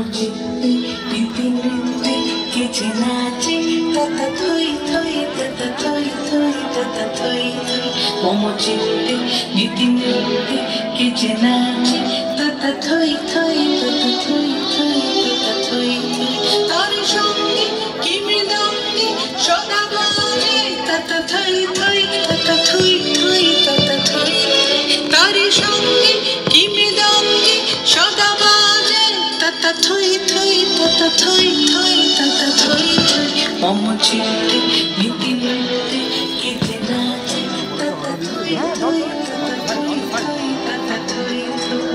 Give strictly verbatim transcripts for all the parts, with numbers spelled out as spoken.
চিত্তে রীতি নৃত্যে কেচে নাচে তথা থই থই তথা থই থই তথা থই থই মম চিত্তে রীতি নৃত্যে কেচে নাচে তথা থই থই তথা থই থই তথা থই থই তার সঙ্গে কি মৃদঙ্গে সদা বাজে তথা থই থই তথা থই থই তথা থই তার সঙ্গে কি মৃদঙ্গে সদা বাজে তথা থই থই তথা থই থই তথা থই থই মম চিত্তে নীতি নৃত্যে কেচে নাচে তথা থই থই তথা থই থই তথা থই থই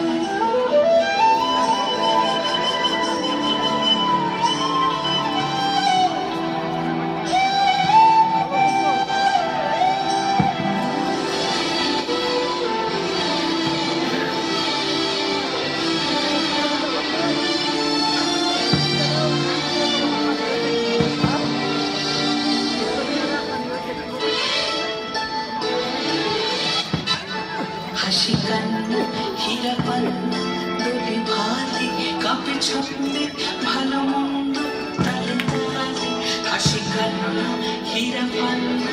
হাসি কান্না হীরা পান্না দোলে ভালে কাঁপে ছন্দে ভালো মন্দ তালে তালে হাসি কান্না হীরা পান্না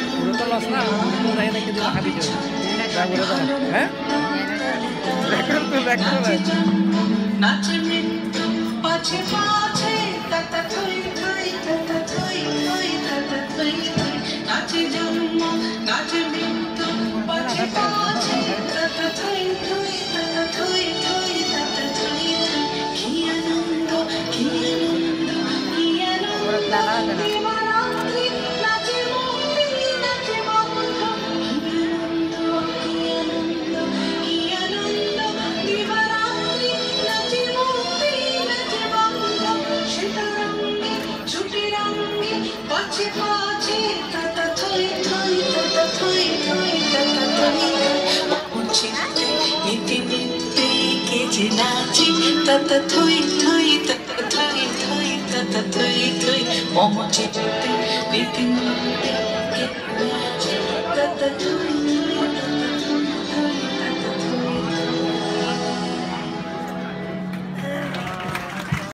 নাচে মৃত্যু পাছে পাছে তথা থই থই তথা থই থই তথা থই থই নাচে জন্ম নাচে মৃত্যু পাছে পাছে তথা থই থই তথা থই থই তথা থই থই কি আনন্দ কি আনন্দ কি আনন্দ দিবারাত্রি নাচে মুক্তি নাচে বন্ধ কি আনন্দ কি আনন্দ কি আনন্দ দিবারাত্রি নাচে মুক্তি নাচে বন্ধ সেটা রঙে ছুটে রঙে পাছে পাছে তথা থই থই তথা থই থই তথা থই চিত্তে নীতি নৃত্যে কেচে নাচে তথা থই থই তথা থই থই তথা থই থই মম চিত্তে নীতি